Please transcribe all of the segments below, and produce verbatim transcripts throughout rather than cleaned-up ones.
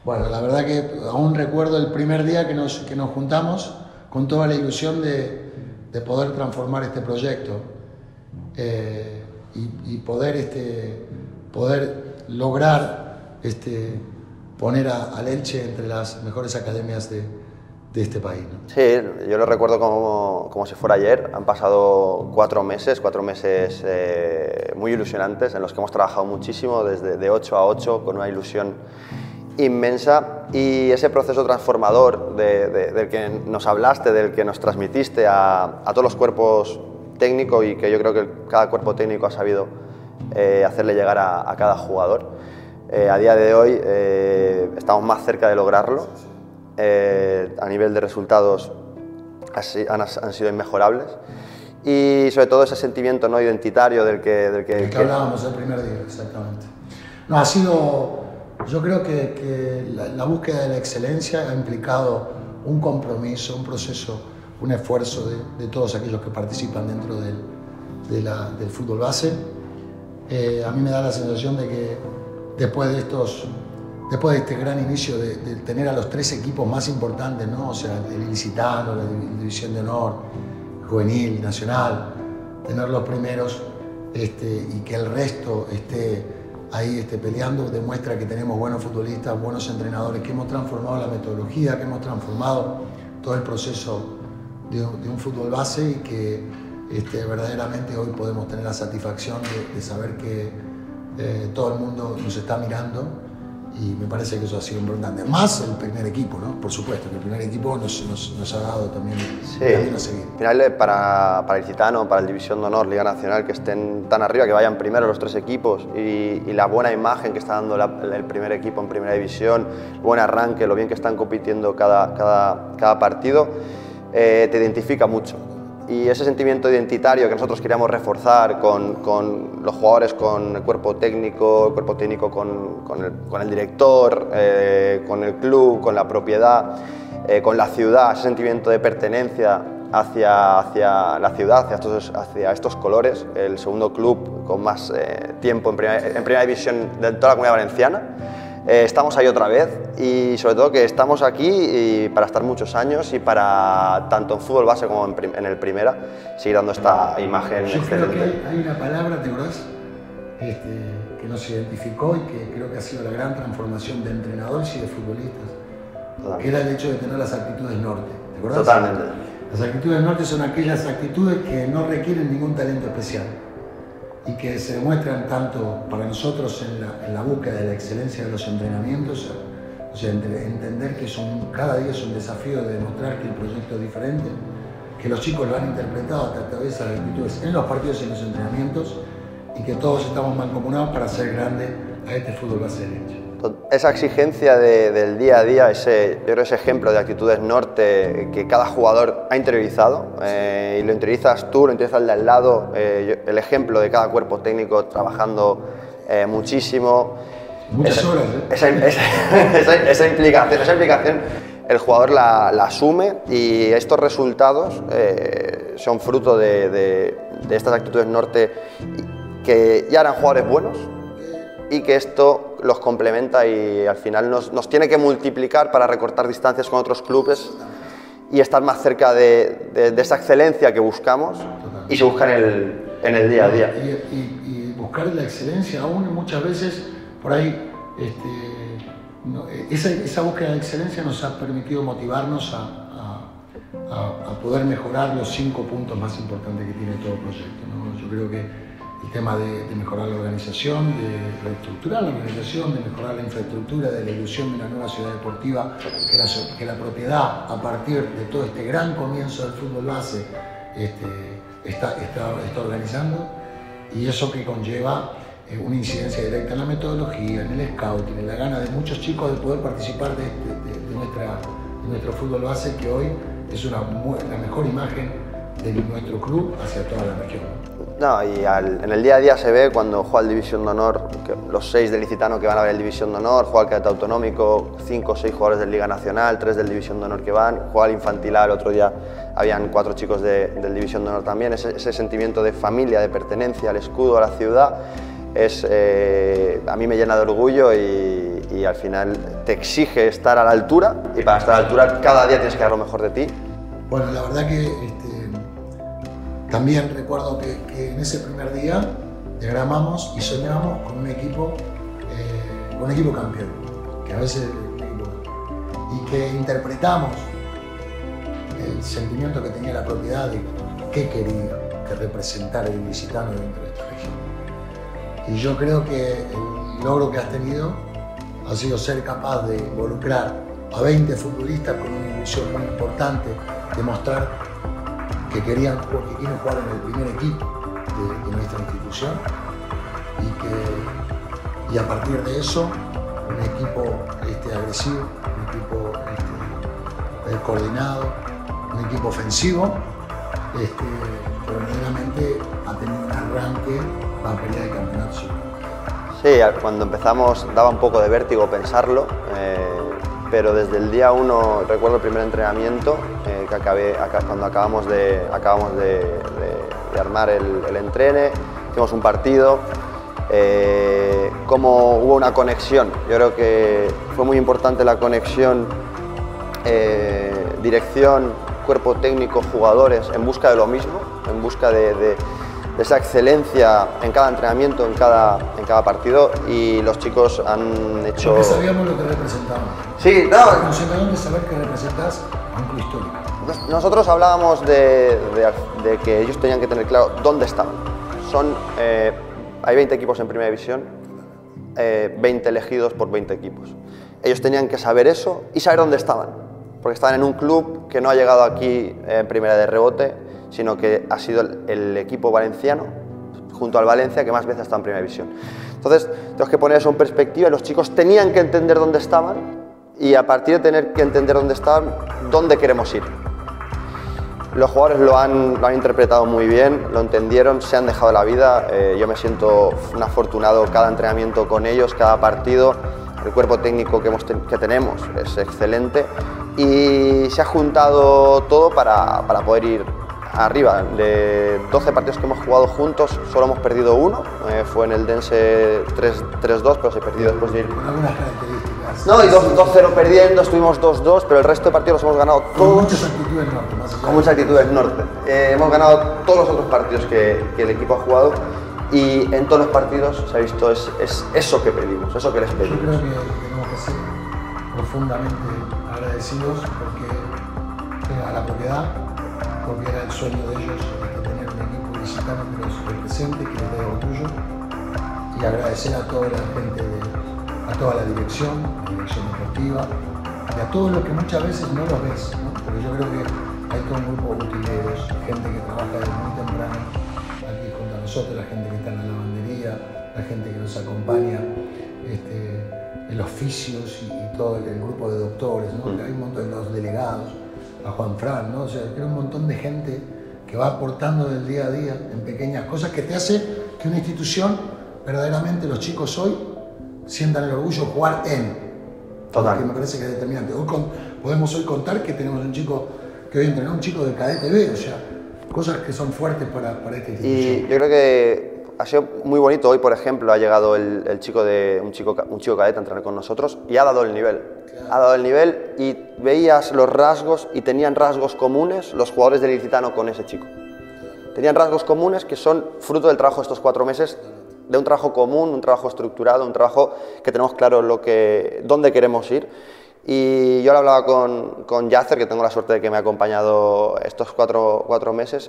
Bueno, la verdad que aún recuerdo el primer día que nos, que nos juntamos con toda la ilusión de, de poder transformar este proyecto eh, y, y poder, este, poder lograr este, poner a, al Elche entre las mejores academias de, de este país, ¿no? Sí, yo lo recuerdo como, como si fuera ayer. Han pasado cuatro meses, cuatro meses eh, muy ilusionantes en los que hemos trabajado muchísimo, desde de ocho a ocho, con una ilusión inmensa, y ese proceso transformador de, de, del que nos hablaste, del que nos transmitiste a, a todos los cuerpos técnicos, y que yo creo que cada cuerpo técnico ha sabido eh, hacerle llegar a, a cada jugador. Eh, a día de hoy eh, estamos más cerca de lograrlo. Eh, a nivel de resultados han, han sido inmejorables, y sobre todo ese sentimiento no identitario del que, del que, del que hablábamos el primer día, exactamente. No, ha sido, yo creo que, que la, la búsqueda de la excelencia ha implicado un compromiso, un proceso, un esfuerzo de, de todos aquellos que participan dentro del, de la, del fútbol base. Eh, a mí me da la sensación de que después de estos Después de este gran inicio de, de tener a los tres equipos más importantes, ¿no? O sea, el ilicitano, la división de honor, juvenil, nacional, tener los primeros este, y que el resto esté ahí esté peleando, demuestra que tenemos buenos futbolistas, buenos entrenadores, que hemos transformado la metodología, que hemos transformado todo el proceso de, de un fútbol base, y que este, verdaderamente hoy podemos tener la satisfacción de, de saber que eh, todo el mundo nos está mirando. Y me parece que eso ha sido importante. Más el primer equipo, ¿no? Por supuesto, que el primer equipo nos, nos, nos ha dado también sí. también a seguir. Al final, para, para el Ilicitano, para el División de Honor, Liga Nacional, que estén tan arriba, que vayan primero los tres equipos, y, y la buena imagen que está dando la, el primer equipo en Primera División, el buen arranque, lo bien que están compitiendo cada, cada, cada partido, eh, te identifica mucho. Y ese sentimiento identitario que nosotros queríamos reforzar con, con los jugadores, con el cuerpo técnico, el cuerpo técnico con, con, el, con el director, eh, con el club, con la propiedad, eh, con la ciudad, ese sentimiento de pertenencia hacia, hacia la ciudad, hacia estos, hacia estos colores, el segundo club con más eh, tiempo en primera, en primera división de toda la Comunidad Valenciana. Eh, estamos ahí otra vez, y sobre todo que estamos aquí y para estar muchos años, y para tanto en fútbol base como en, prim en el primera seguir dando esta imagen Yo excelente. creo que hay, hay una palabra, ¿te acordás? Este, que nos identificó y que creo que ha sido la gran transformación de entrenadores y de futbolistas, Totalmente. que era el hecho de tener las actitudes norte. ¿Te acordás? Totalmente. Las actitudes norte son aquellas actitudes que no requieren ningún talento especial y que se demuestran tanto para nosotros en la, en la búsqueda de la excelencia de los entrenamientos, o sea, entender que son, cada día es un desafío de demostrar que el proyecto es diferente, que los chicos lo han interpretado a través de esas actitudes en los partidos y en los entrenamientos, y que todos estamos mancomunados para hacer grande a este fútbol base del Elche. Esa exigencia de, del día a día, ese, yo creo ese ejemplo de actitudes norte que cada jugador ha interiorizado, eh, y lo interiorizas tú, lo interiorizas el de al lado, eh, el ejemplo de cada cuerpo técnico trabajando eh, muchísimo. Muchas esa, horas, ¿eh? Esa, esa, esa, esa, implicación, esa implicación el jugador la, la asume, y estos resultados eh, son fruto de, de, de estas actitudes norte, que ya eran jugadores buenos, y que esto los complementa, y al final nos, nos tiene que multiplicar para recortar distancias con otros clubes y estar más cerca de, de, de esa excelencia que buscamos y se busca en el, en el día a día. Y, y, y buscar la excelencia aún muchas veces, por ahí, este, no, esa, esa búsqueda de excelencia nos ha permitido motivarnos a, a, a, a poder mejorar los cinco puntos más importantes que tiene todo proyecto, ¿no? Yo creo que el tema de, de mejorar la organización, de reestructurar la organización, de mejorar la infraestructura, de la ilusión de una nueva ciudad deportiva, que la, que la propiedad, a partir de todo este gran comienzo del fútbol base, este, está, está, está organizando, y eso que conlleva eh, una incidencia directa en la metodología, en el scouting, en la gana de muchos chicos de poder participar de, de, de, de, nuestra, de nuestro fútbol base, que hoy es una, la mejor imagen de nuestro club hacia toda la región. No, y al, en el día a día se ve cuando juega el División de Honor, que los seis del Ilicitano que van a ver el División de Honor, juega el cadete autonómico, cinco o seis jugadores de Liga Nacional, tres del División de Honor que van, juega el infantil A, el otro día habían cuatro chicos de, del División de Honor también, ese, ese sentimiento de familia, de pertenencia al escudo, a la ciudad, es, eh, a mí me llena de orgullo, y, y al final te exige estar a la altura y para estar a la altura cada día tienes que dar lo mejor de ti. Bueno, la verdad que este, también recuerdo que, que en ese primer día diagramamos y soñamos con un equipo, eh, con un equipo campeón, que a veces y que interpretamos el sentimiento que tenía la propiedad de qué quería que representara el ilicitano dentro de esta región. Y yo creo que el logro que has tenido ha sido ser capaz de involucrar a veinte futbolistas con una ilusión muy importante, demostrar que querían que quieren jugar en el primer equipo de, de nuestra institución y, que, y a partir de eso un equipo este, agresivo, un equipo este, coordinado, un equipo ofensivo, este, que verdaderamente ha tenido un arranque para pelear el campeonato. Sí, cuando empezamos daba un poco de vértigo pensarlo, eh, pero desde el día uno, recuerdo el primer entrenamiento, eh, que acabé, acá, cuando acabamos de, acabamos de, de, de armar el, el entrene, hicimos un partido, eh, como hubo una conexión. Yo creo que fue muy importante la conexión, eh, dirección, cuerpo técnico, jugadores, en busca de lo mismo, en busca de, de, de esa excelencia en cada entrenamiento, en cada, en cada partido, y los chicos han hecho... Porque sabíamos lo que representábamos. Sí, no. Nos encantan de saber que representas a un club histórico. Nosotros hablábamos de, de, de que ellos tenían que tener claro dónde estaban. Son, eh, hay veinte equipos en Primera División, eh, veinte elegidos por veinte equipos. Ellos tenían que saber eso y saber dónde estaban, porque estaban en un club que no ha llegado aquí en Primera de rebote, sino que ha sido el, el equipo valenciano, junto al Valencia, que más veces ha estado en Primera División. Entonces, tenemos que poner eso en perspectiva y los chicos tenían que entender dónde estaban y a partir de tener que entender dónde estaban, dónde queremos ir. Los jugadores lo han, lo han interpretado muy bien, lo entendieron, se han dejado la vida. Eh, yo me siento un afortunado cada entrenamiento con ellos, cada partido. El cuerpo técnico que, hemos que tenemos es excelente y se ha juntado todo para, para poder ir arriba. De doce partidos que hemos jugado juntos, solo hemos perdido uno. Eh, fue en el Dense tres dos, pero se perdió después de ir. Con algunas características. No, y dos cero perdiendo, estuvimos dos dos, pero el resto de partidos los hemos ganado todos. Con muchas actitudes norte. Más con muchas actitudes norte. Eh, hemos ganado todos los otros partidos que, que el equipo ha jugado y en todos los partidos se ha visto es, es eso que pedimos, eso que les pedimos. Yo creo que tenemos que ser profundamente agradecidos porque a la propiedad, porque era el sueño de ellos de tener un equipo licitano que los represente, que les dé orgullo, y agradecer a toda la gente, de, a toda la dirección, la dirección deportiva, y a todos los que muchas veces no los ves, ¿no? Pero yo creo que hay todo un grupo de utileros, gente que trabaja desde muy temprano aquí junto a nosotros, la gente que está en la lavandería, la gente que nos acompaña, este, en los oficios y, y todo el, el grupo de doctores, ¿no? Hay un montón de los delegados, a Juan Fran, ¿no? O sea, creo un montón de gente que va aportando del día a día en pequeñas cosas que te hace que una institución, verdaderamente los chicos hoy, sientan el orgullo de jugar en. Total. Que me parece que es determinante. Hoy con, podemos hoy contar que tenemos un chico que hoy entrenó, un chico de cadete B, o sea, cosas que son fuertes para, para esta institución. Y yo creo que ha sido muy bonito. Hoy, por ejemplo, ha llegado el, el chico de un chico, un chico cadete a entrenar con nosotros y ha dado el nivel. Claro. Ha dado el nivel y veías los rasgos y tenían rasgos comunes los jugadores del Ilicitano con ese chico. Tenían rasgos comunes que son fruto del trabajo de estos cuatro meses, de un trabajo común, un trabajo estructurado, un trabajo que tenemos claro lo que, dónde queremos ir. Y yo lo hablaba con, con Yacer, que tengo la suerte de que me ha acompañado estos cuatro, cuatro meses,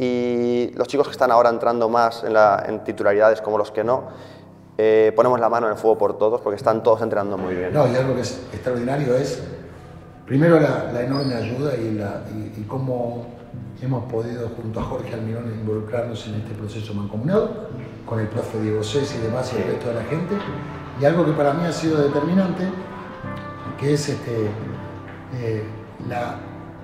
y los chicos que están ahora entrando más en, la, en titularidades como los que no, eh, ponemos la mano en el fuego por todos porque están todos entrenando muy bien. No, y algo que es extraordinario es, primero, la, la enorme ayuda y, la, y, y cómo hemos podido, junto a Jorge Almirón, involucrarnos en este proceso mancomunado, con el profe Diego Cés y demás, y el resto de la gente. Y algo que para mí ha sido determinante, que es este, eh, la,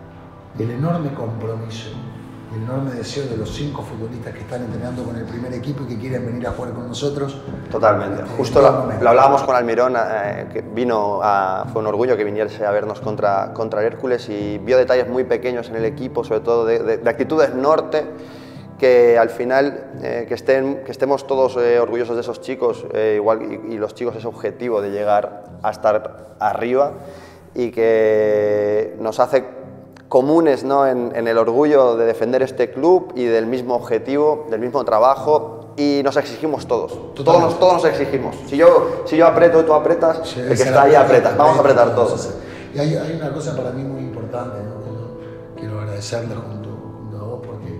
el enorme compromiso, el enorme deseo de los cinco futbolistas que están entrenando con el primer equipo y que quieren venir a jugar con nosotros. Totalmente. Este, Justo lo, lo hablábamos con Almirón, eh, que vino a, fue un orgullo que viniese a vernos contra, contra el Hércules y vio detalles muy pequeños en el equipo, sobre todo de, de, de actitudes norte, que al final eh, que, estén, que estemos todos eh, orgullosos de esos chicos, eh, igual y, y los chicos ese objetivo de llegar a estar arriba y que nos hace comunes, ¿no?, en, en el orgullo de defender este club y del mismo objetivo, del mismo trabajo, y nos exigimos todos, todos nos, todos nos exigimos. Si yo, si yo aprieto y tú apretas, sí, el que está ahí aprieta, vamos a apretar todos. Y hay, hay una cosa para mí muy importante, ¿no?, que yo quiero agradecerle junto, junto a vos, porque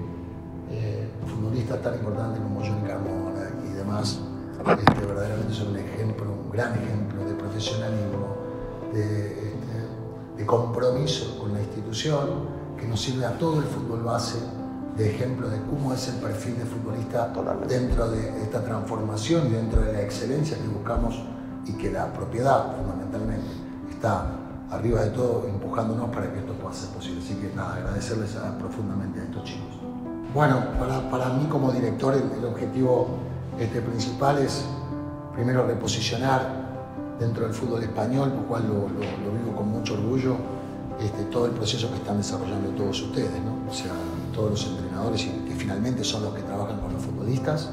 eh, futbolistas tan importantes como Johnny Carmona y demás, este, verdaderamente son un ejemplo, un gran ejemplo de profesionalismo, de, este, de compromiso con la institución, que nos sirve a todo el fútbol base de ejemplo de cómo es el perfil de futbolista Totalmente. Dentro de esta transformación y dentro de la excelencia que buscamos, y que la propiedad fundamentalmente está arriba de todo empujándonos para que esto pueda ser posible. Así que nada, agradecerles a, profundamente a estos chicos. Bueno, para, para mí como director el, el objetivo este, principal es primero reposicionar dentro del fútbol español, por cual lo, lo, lo vivo con mucho orgullo, este, todo el proceso que están desarrollando todos ustedes, ¿no? O sea, todos los entrenadores, y que finalmente son los que trabajan con los futbolistas,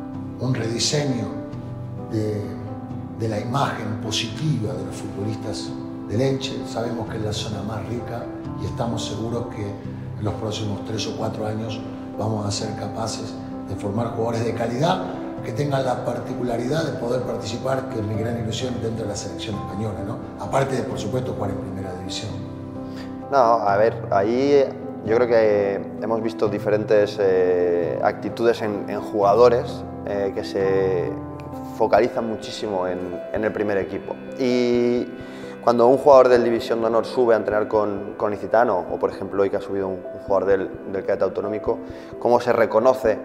un rediseño de, de la imagen positiva de los futbolistas del Elche. Sabemos que es la zona más rica y estamos seguros que en los próximos tres o cuatro años vamos a ser capaces de formar jugadores de calidad que tengan la particularidad de poder participar, que es mi gran ilusión, dentro de la selección española, ¿no? Aparte de, por supuesto, jugar en primera división. No, a ver, ahí yo creo que hemos visto diferentes eh, actitudes en, en jugadores eh, que se focalizan muchísimo en, en el primer equipo. Y cuando un jugador del División de Honor sube a entrenar con, con Licitano, o por ejemplo hoy que ha subido un, un jugador del, del cadete autonómico, cómo se reconoce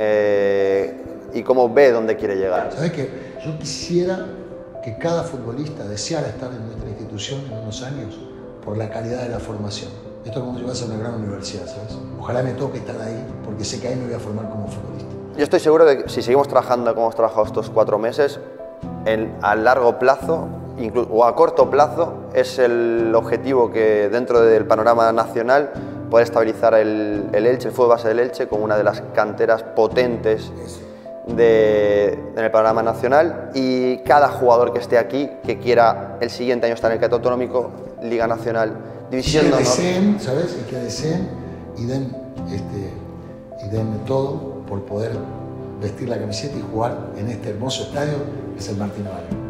eh, y cómo ve dónde quiere llegar. ¿Sabes qué? Yo quisiera que cada futbolista deseara estar en nuestra institución en unos años por la calidad de la formación. Esto es como si vas a una gran universidad, ¿sabes? Ojalá me toque estar ahí, porque sé que ahí me voy a formar como futbolista. Yo estoy seguro de que si seguimos trabajando como hemos trabajado estos cuatro meses, en, a largo plazo, incluso, o a corto plazo, es el objetivo que dentro del panorama nacional poder estabilizar el, el Elche, el fútbol base del Elche, como una de las canteras potentes de, en el panorama nacional, y cada jugador que esté aquí, que quiera el siguiente año estar en el cadete autonómico, Liga Nacional, División de Honor. Que deseen, ¿sabes? Y que deseen y den, este, y den todo por poder vestir la camiseta y jugar en este hermoso estadio que es el Martín Valero.